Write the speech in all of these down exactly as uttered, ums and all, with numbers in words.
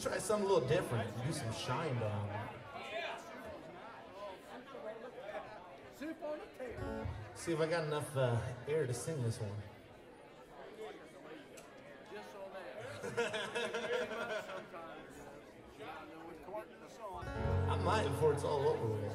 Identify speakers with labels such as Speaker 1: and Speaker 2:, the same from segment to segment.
Speaker 1: try something a little different. Do some shine down. See if I got enough uh, air to sing this one. I might before it's all over with.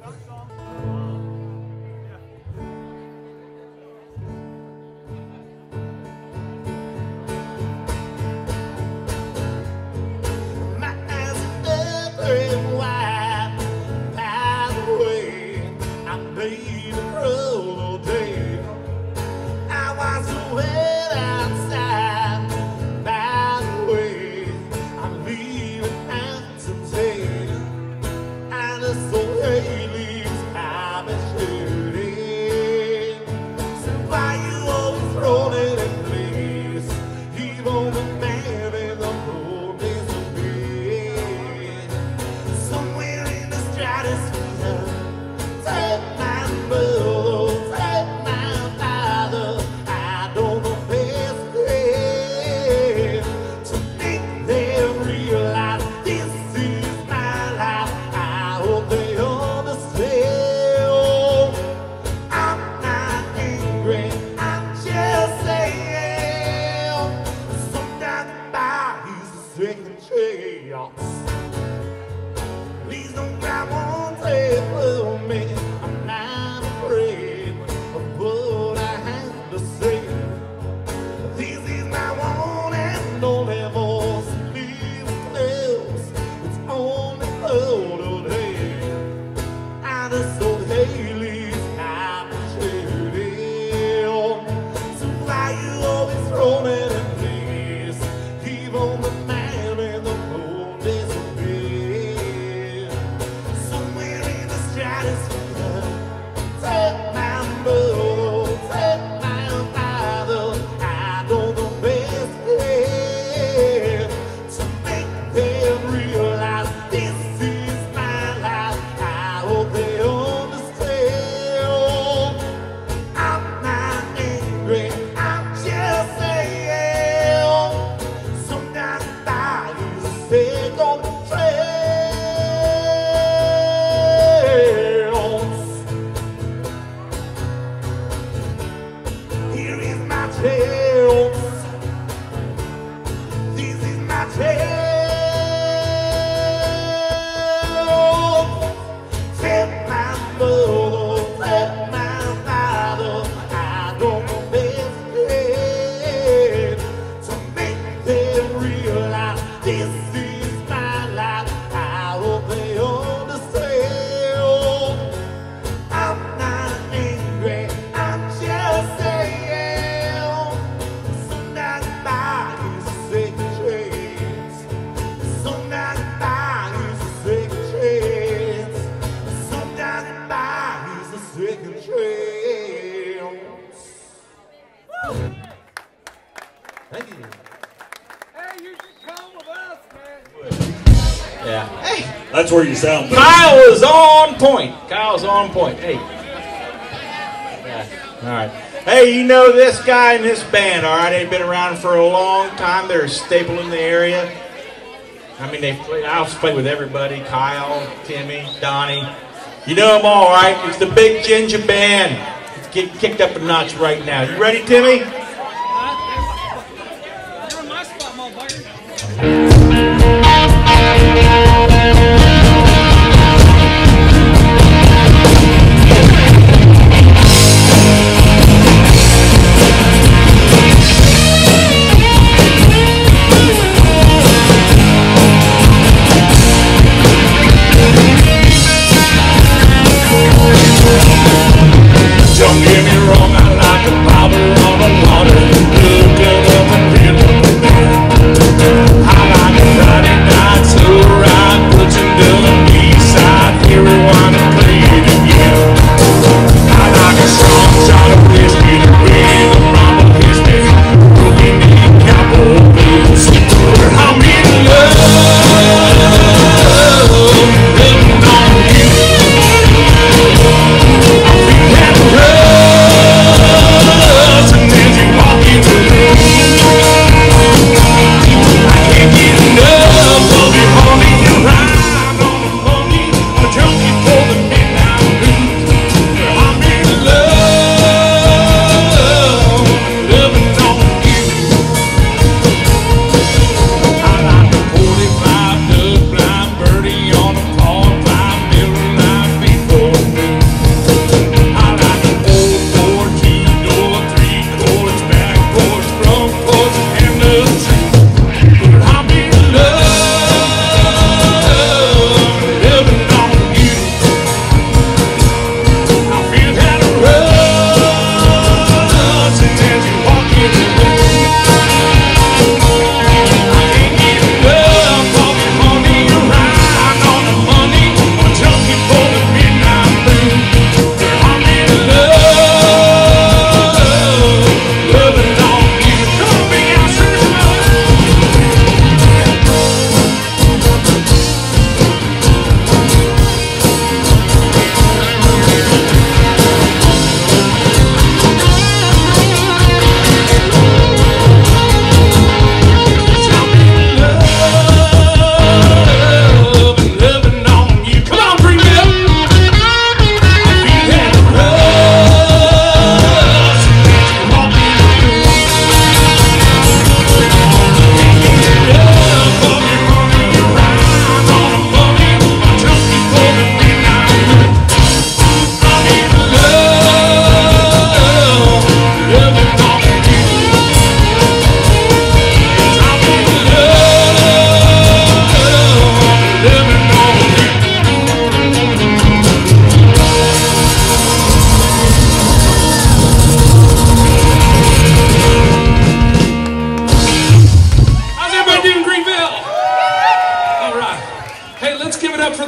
Speaker 2: That's where you sound better.
Speaker 3: Kyle is on point. Kyle's on point. Hey. Yeah. All right. Hey, you know this guy and this band, all right? They've been around for a long time. They're a staple in the area. I mean, they play, I also play with everybody. Kyle, Timmy, Donnie. You know them all, right? It's the Big Ginger Band. It's getting kicked up a notch right now. You ready, Timmy?
Speaker 4: You're in my spot, motherfucker.
Speaker 2: Don't get me wrong, I like a bottle on the water. Look at up and feel up and down. I like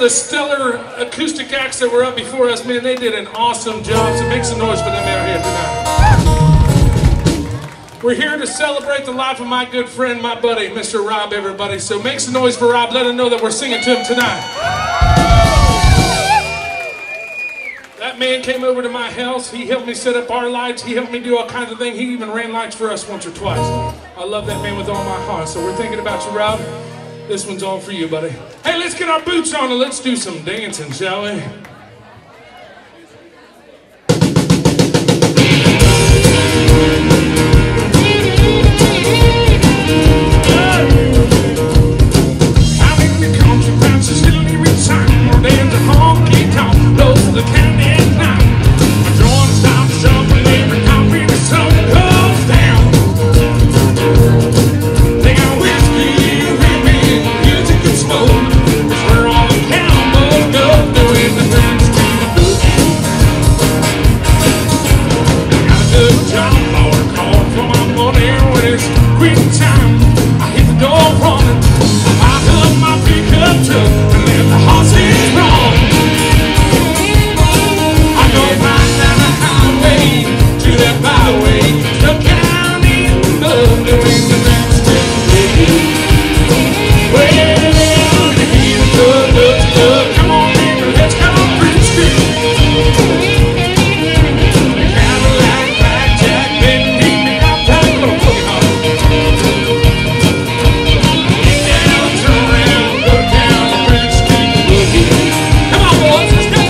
Speaker 5: the stellar acoustic acts that were up before us, man, they did an awesome job, so make some noise for them out here tonight. We're here to celebrate the life of my good friend, my buddy, Mister Rob, everybody, so make some noise for Rob, let him know that we're singing to him tonight. That man came over to my house, he helped me set up our lights, he helped me do all kinds of things, he even ran lights for us once or twice. I love that man with all my heart, so we're thinking about you, Rob. This one's all for you, buddy. Hey, let's get our boots on and let's do some dancing, shall we? I'm in the country, that's a still every time. We're dancing honky tonk, close to the candy at night. We're drawing a stop shop when every coffee the sun goes down. They got whiskey, music and smoke. It's where all the cowboys go doing the dance to the book. Got a good job, Lord, calling for my money when it's quitting time. I hit the door running, I picked up my pickup truck and left the horses wrong. I go right down the highway to that byway, stuck down in the mud doing the dance to the book. Well, the heat is good, good, good. Come on, neighbor, let's go pretty street. Cadillac, blackjack, baby, meet me outside, little boogie hall. Get down, turn around, go down the pretty street boogie. Come on, boys, let's go.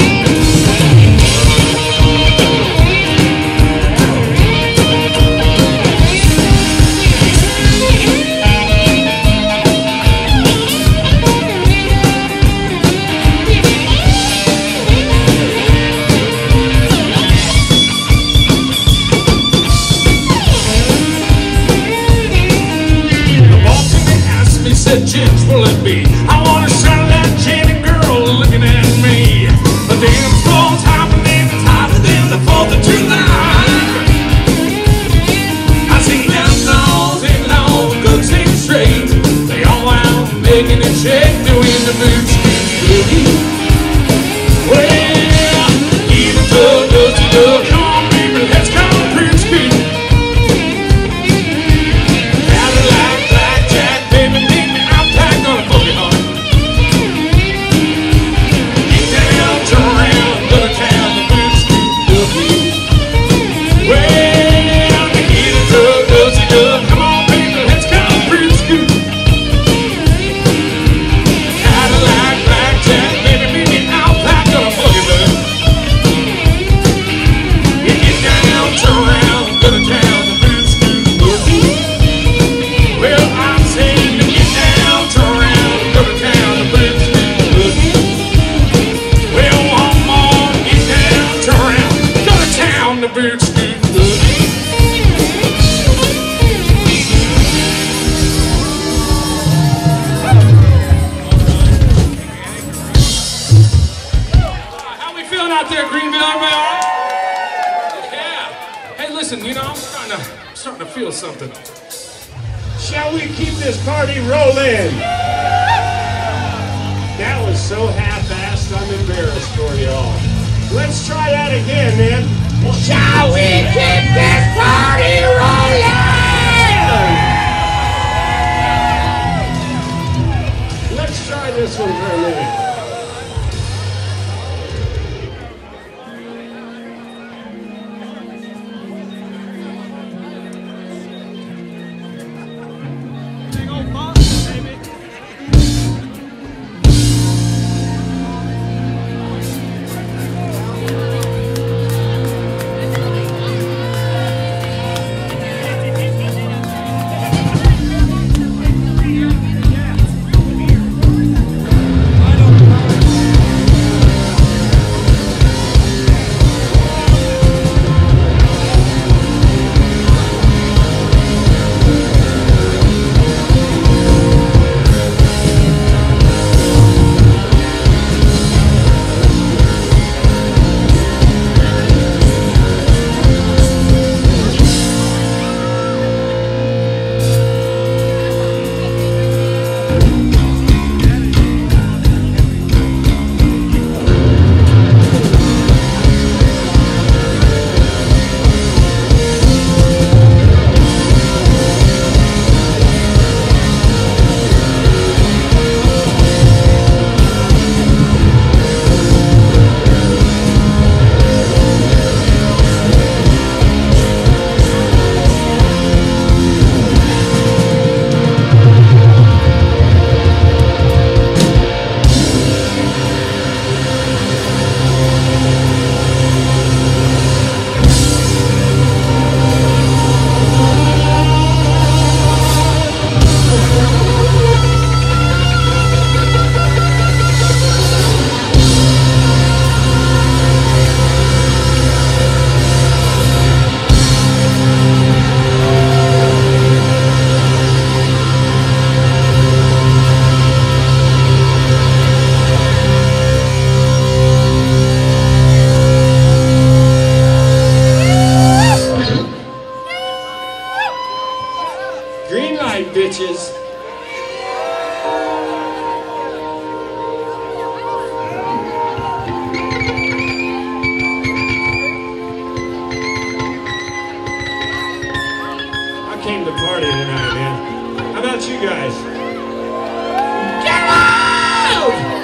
Speaker 5: The bartender asked me, said, "Gents, will it be?" I want to shout that Jenny girl looking at me. The dance floor's happening, it's hotter than the fourth of July. I see them nose and long, cooks and straight. They all out making it shake, doing the boots boogie. Well, even good, good, good. Come on, baby, let's go pretty street. Cadillac, blackjack, baby, meet me outside, gonna boogie hard. Get down, turn around, go to town, the boots boogie. Well, the heat is good, good, good. Come on, baby, let's go pretty street. Cadillac, blackjack, baby, meet me outside, gonna boogie boogie. You get down, turn around, go to town, the boots boogie. Well, I'm saying to get down, turn around, go to town, the boots boogie. Well, one more, get down, turn around, go to town, the boots boogie. How we feeling out there, Greenville? Everybody all right? Yeah. Hey, listen, you know, I'm starting to, I'm starting to feel something.
Speaker 6: Shall we keep this party rolling? That was so half-assed, I'm embarrassed for y'all. Let's try that again, man. Shall we keep this party rolling? Let's try this one for a minute.
Speaker 4: Big old box, baby.
Speaker 6: right, bitches. I came to party tonight, man. How about you guys? Get out!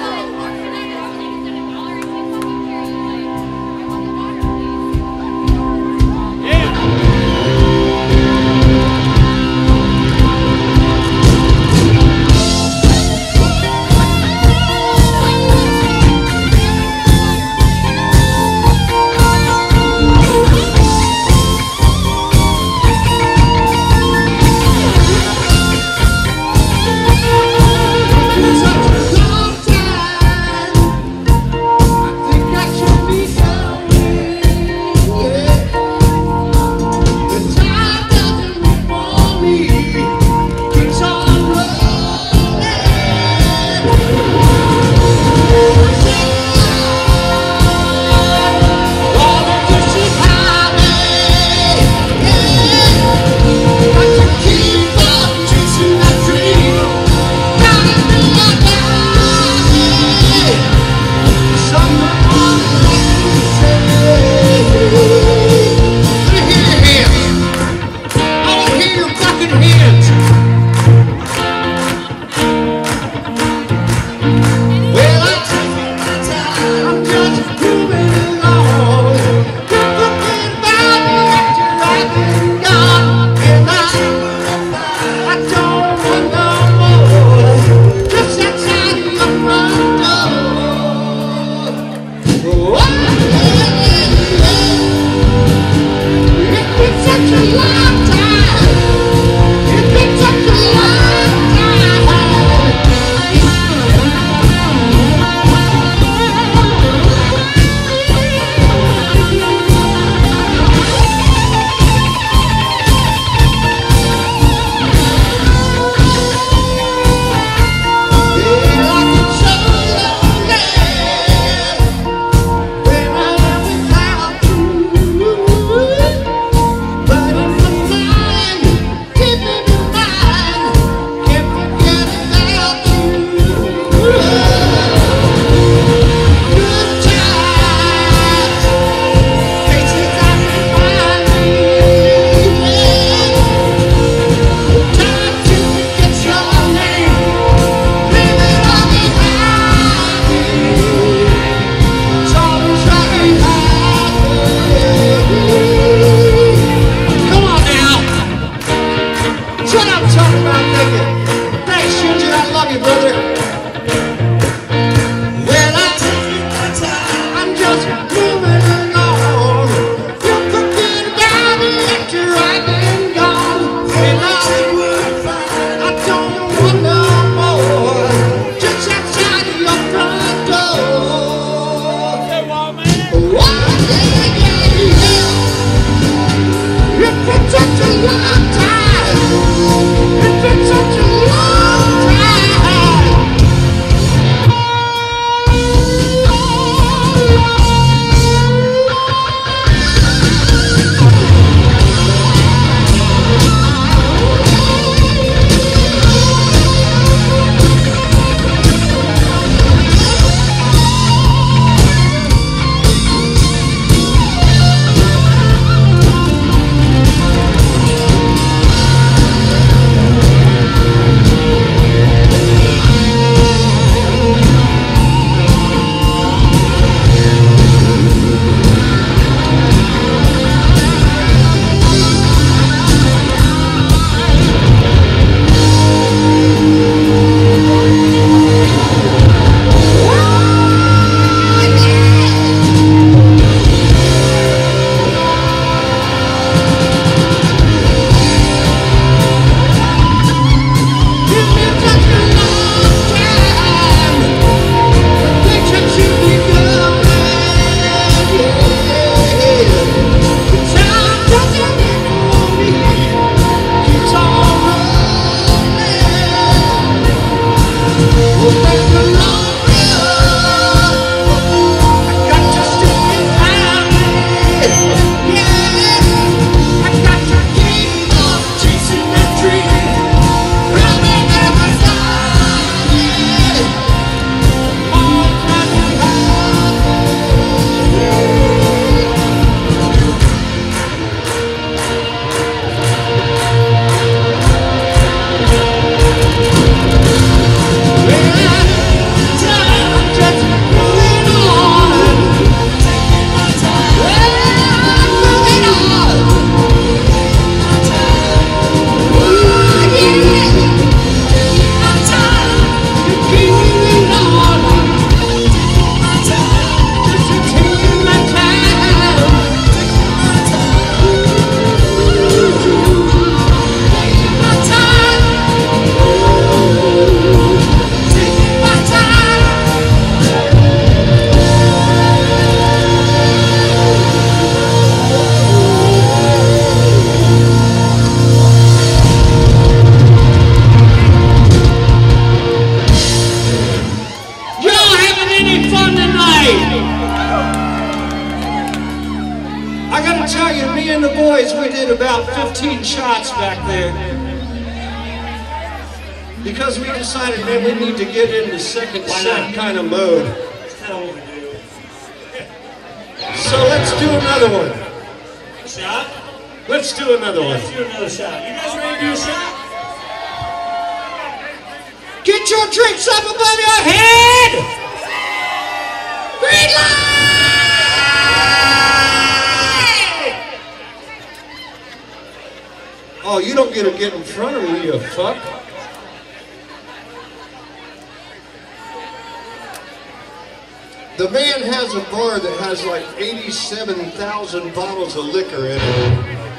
Speaker 6: Because we decided, man, we need to get into second
Speaker 4: Why
Speaker 6: set
Speaker 4: not?
Speaker 6: kind of mode.
Speaker 4: That's kind of what we do.
Speaker 6: So let's do another one.
Speaker 4: Shot?
Speaker 6: Let's do another one.
Speaker 4: Let's do another shot. You guys ready to do a shot?
Speaker 6: Get your drinks up above your head! Green light! Oh, you don't get to get in front of me, you fuck. The man has a bar that has like eighty-seven thousand bottles of liquor in it.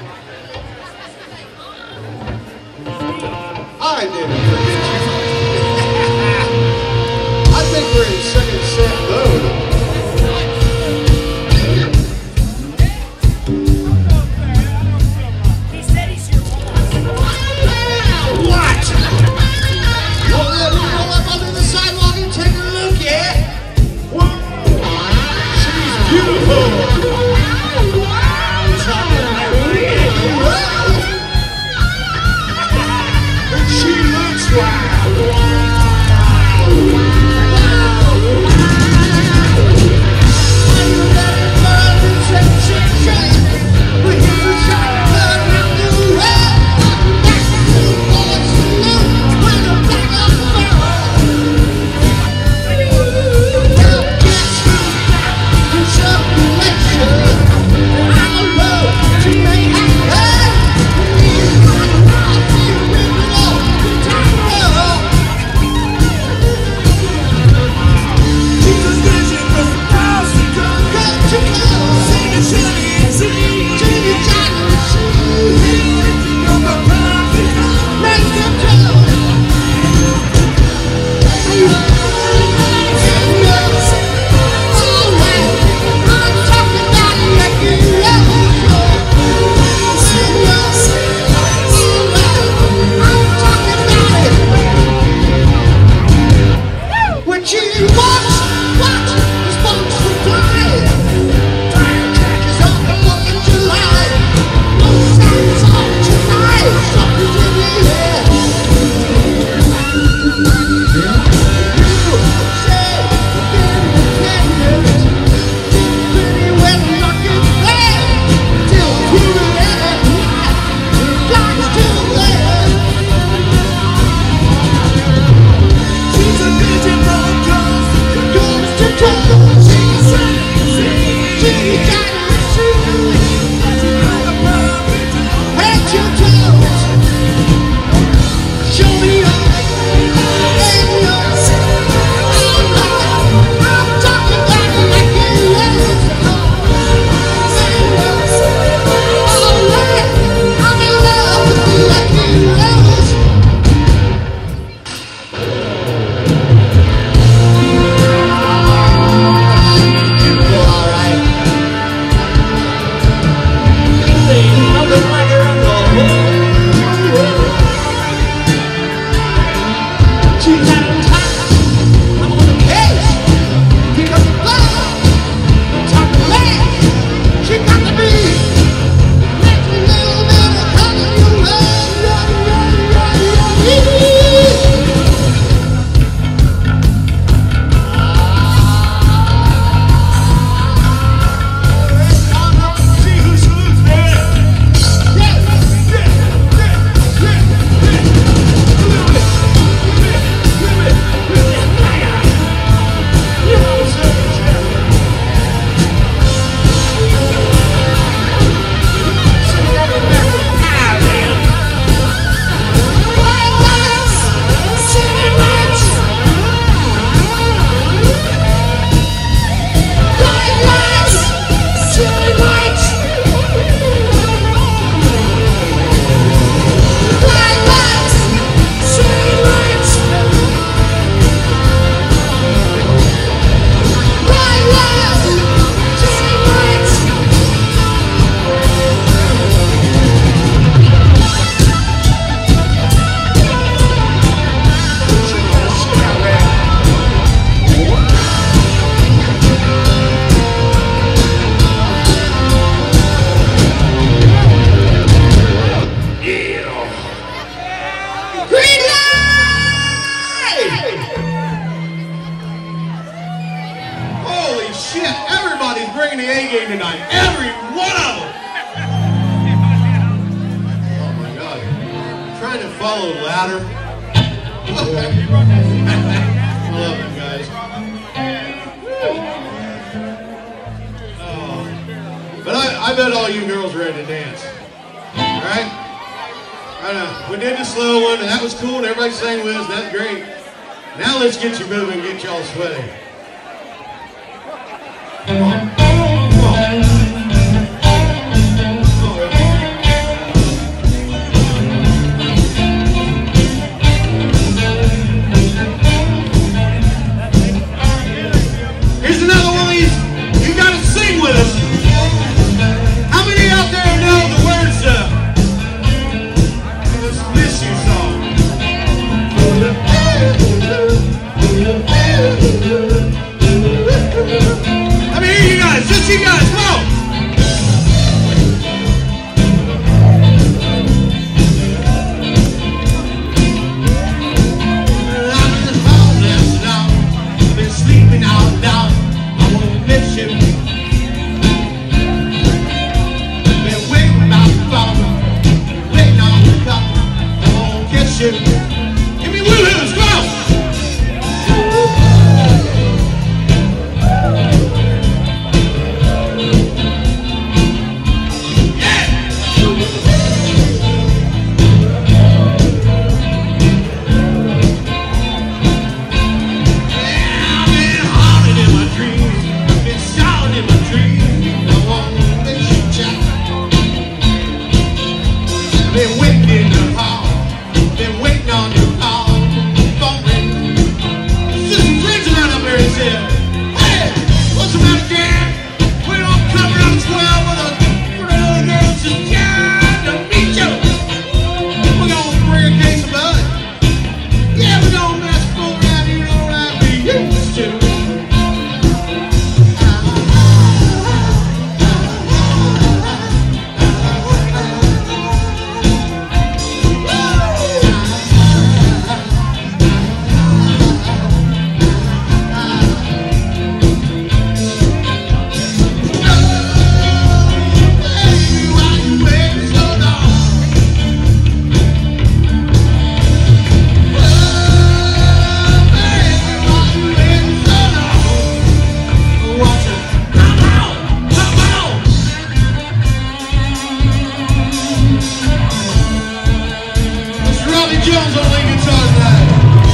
Speaker 6: I didn't forget you. I think we're in second set mode.
Speaker 4: He said he's your
Speaker 6: What? Roll that roll up onto the sidewalk and take a look, yeah? Whoa! She's beautiful! And she looks game tonight. Every one of them. Oh my God. I'm trying to follow ladder. I love you guys. Oh. But I, I bet all you girls are ready to dance. All right? I know. We did the slow one, and that was cool, and everybody sang with us. That's great. Now let's get you moving and get y'all sweating. Come on. Come on. Here's another one of these. You got to sing with us. How many out there know the words to this Miss You song? Let me hear you guys. Just you guys. Come on. Sleeping out now, I won't miss you. Been waiting about the phone, waiting on the cup, I won't kiss you. Give me woo-hoos, go! Been waiting in the hall, been waiting on your call, phone ring. Just some friends around up there and said, hey, what's the matter, Dan? We don't come around twelve with a little girls just trying to meet you. We're gonna bring a case of bud. Yeah, we're gonna mess fool around you, know like we used to. Jones on lead guitar tonight.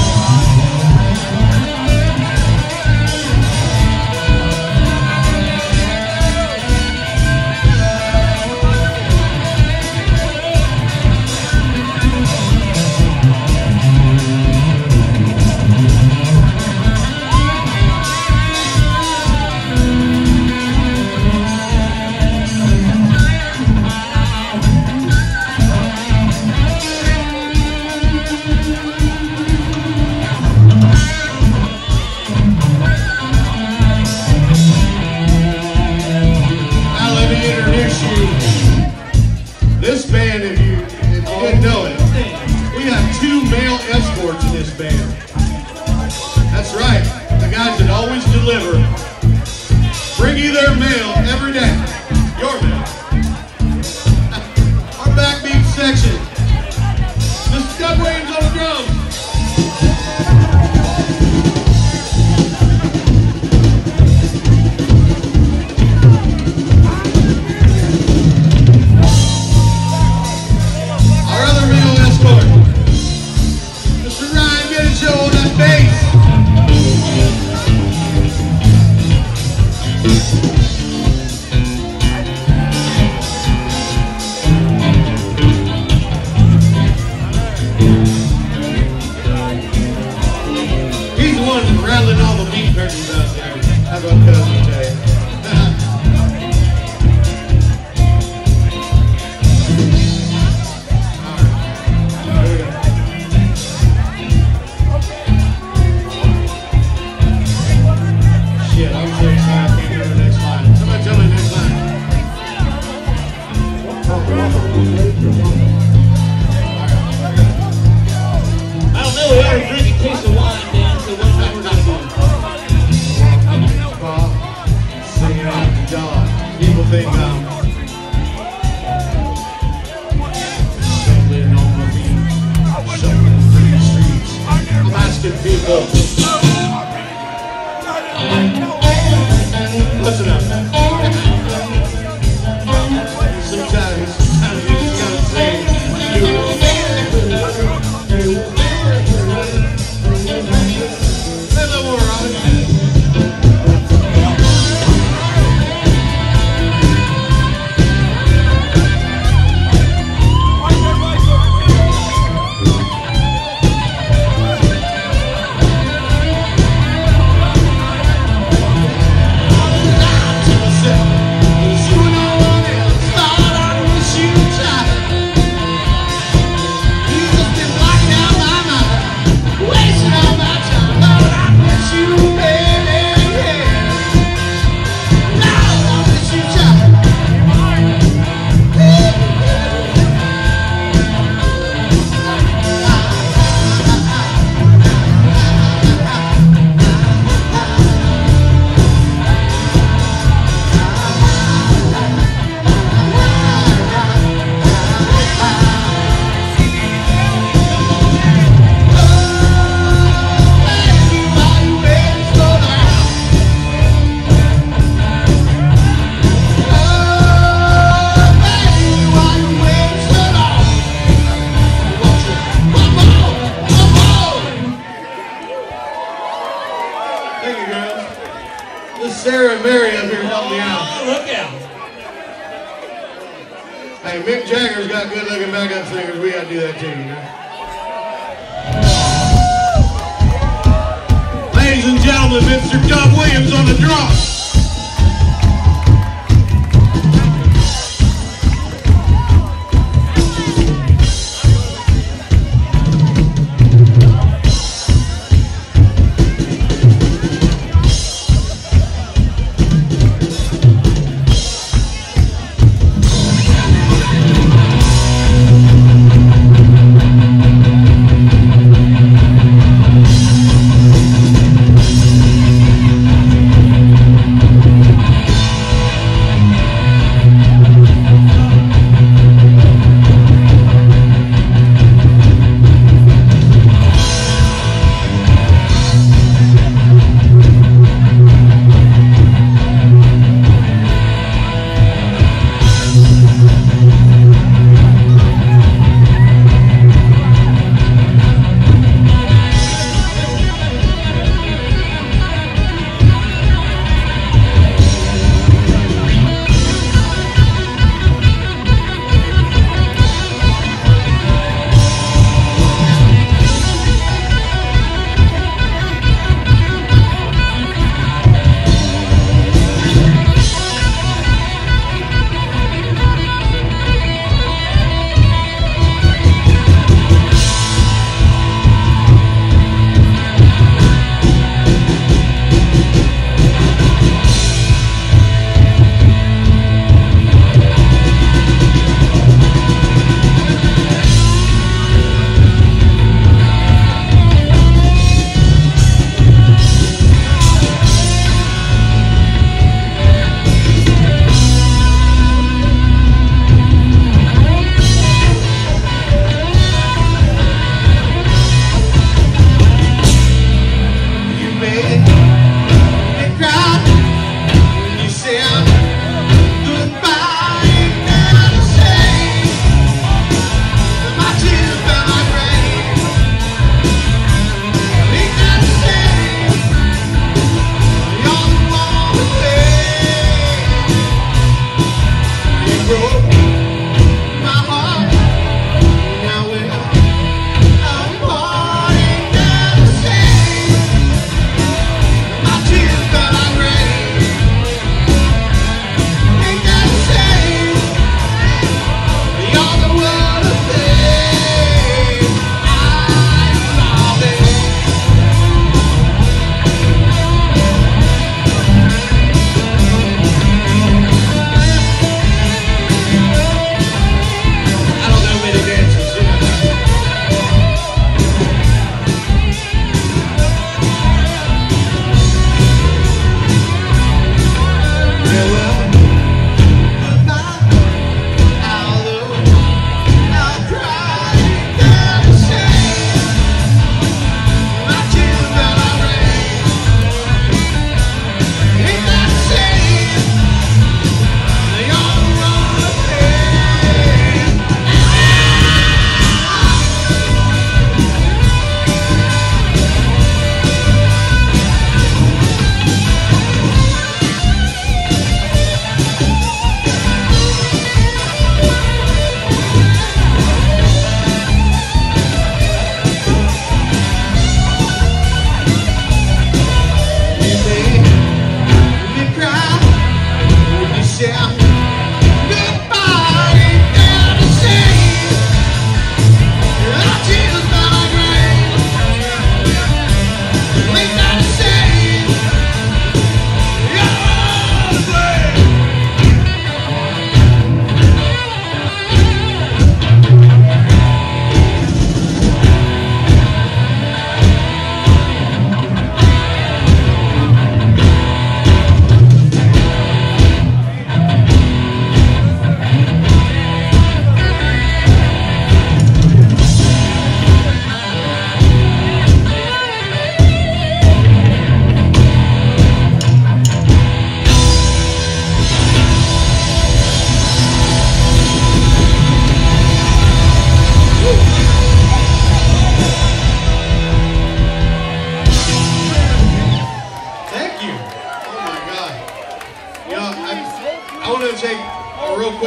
Speaker 6: This band, if you, if you didn't know it, we have two male escorts in this band. That's right, the guys that always deliver. Bring you their mail every day. Your mail. Our backbeat section. Mister Doug Williams on the drums. Listen, people. Listen up. Sometimes, sometimes you just gotta say, you say a little more, Robin. Sarah and Mary up here help me out.
Speaker 4: Oh, look out.
Speaker 6: Hey, Mick Jagger's got good looking backup singers. We gotta do that too, you know? Ladies and gentlemen, Mister Doug Williams on the drums.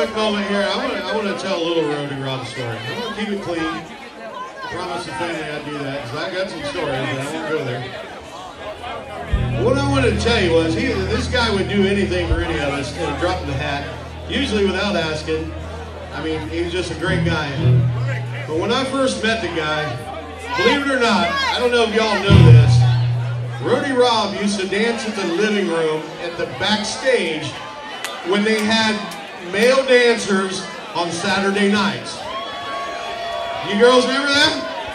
Speaker 6: quick moment here. I want to I want to tell a little Roadie Rob story. I'm going to keep it clean. I promise the family I'd do that because I got some stories, but I won't go there. What I wanted to tell you was he, this guy would do anything for any of us and drop the hat, usually without asking. I mean, he was just a great guy. But when I first met the guy, believe it or not, I don't know if y'all know this, Roadie Rob used to dance at the living room at the backstage when they had male dancers on Saturday nights. You girls remember that?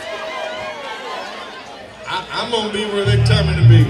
Speaker 6: I, I'm gonna be where they tell me to be.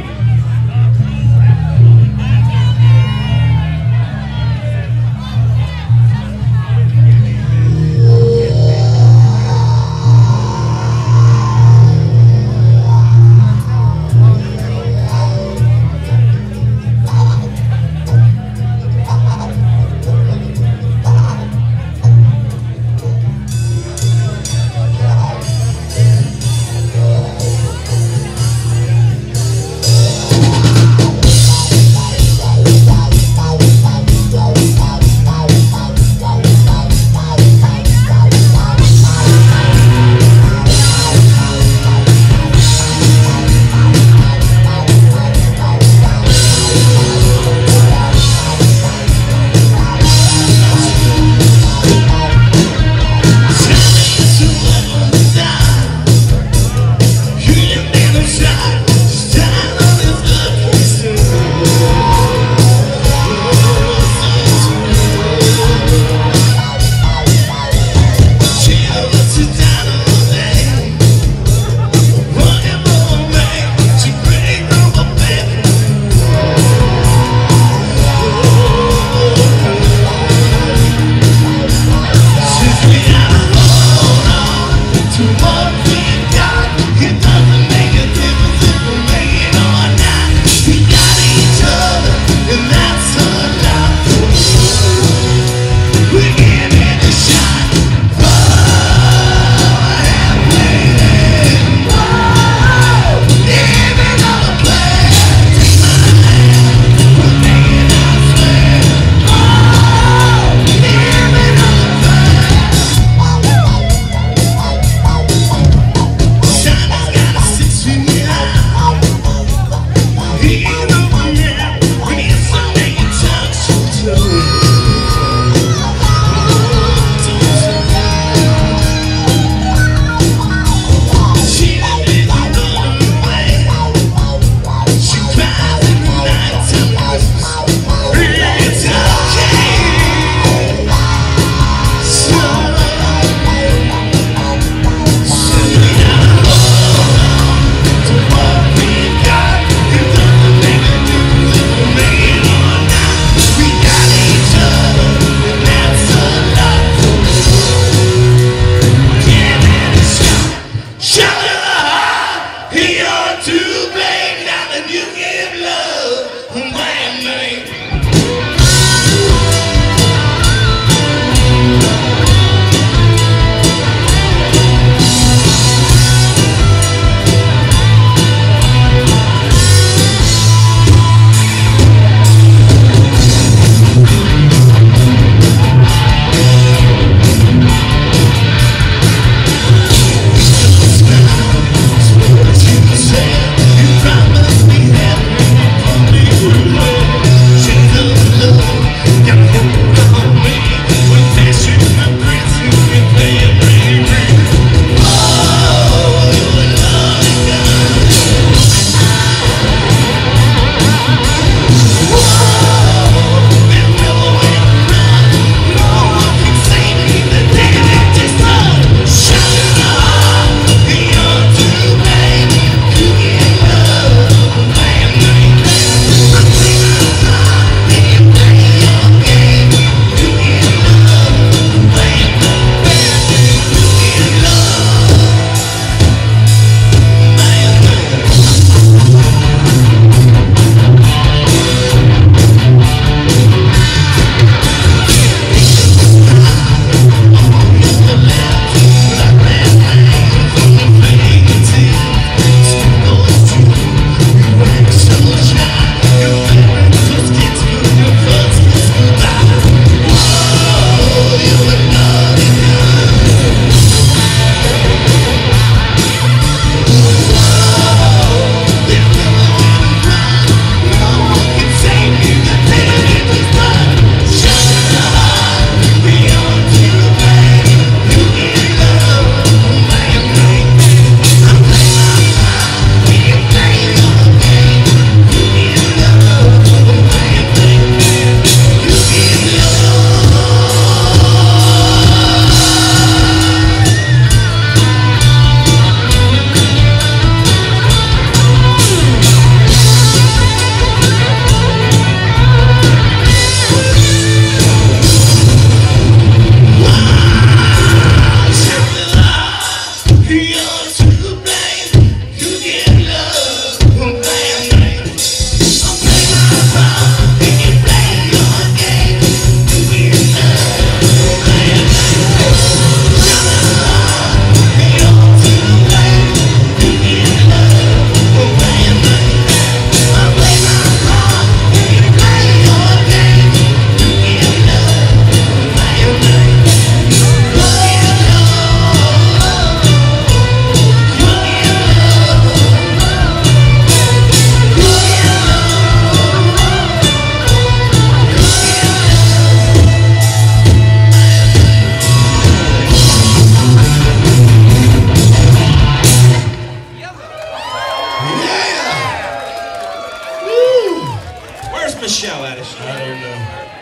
Speaker 3: Scottish.
Speaker 2: I don't know.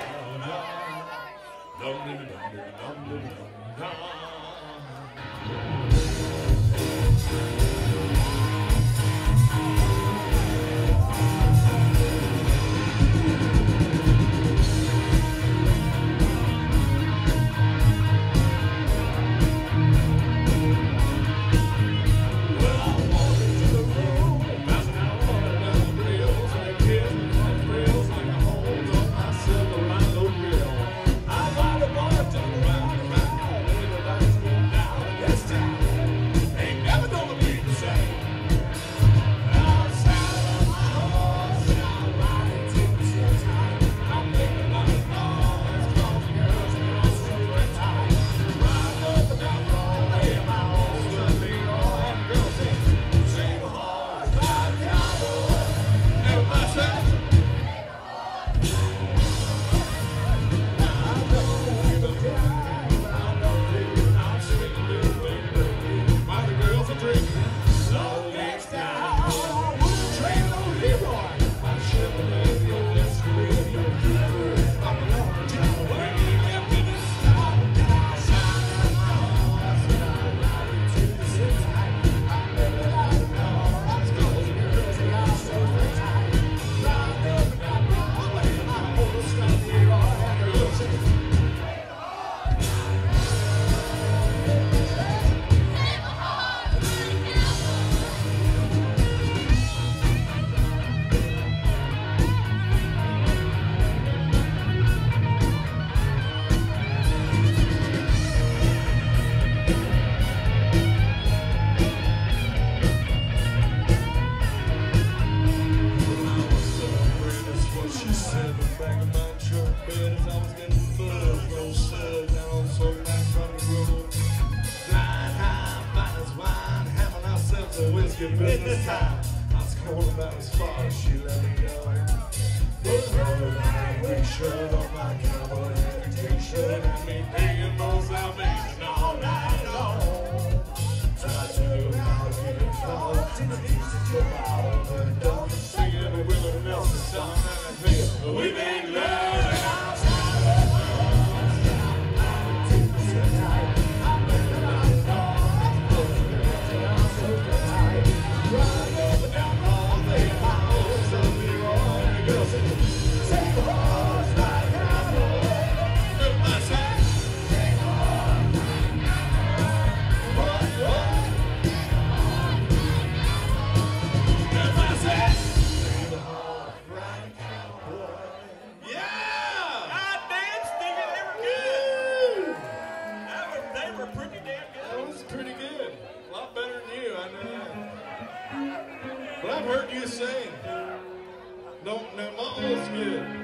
Speaker 6: Business time. I was calling about as far as she let me go. Put on my green shirt on my cowboy hat, t-shirt, and me digging those Salvation all night long. Try to how to get it caught in the pieces to my open door. Singing the Willie Nelson song and I feel we make love. But I've heard you sing. Don't know, almost good.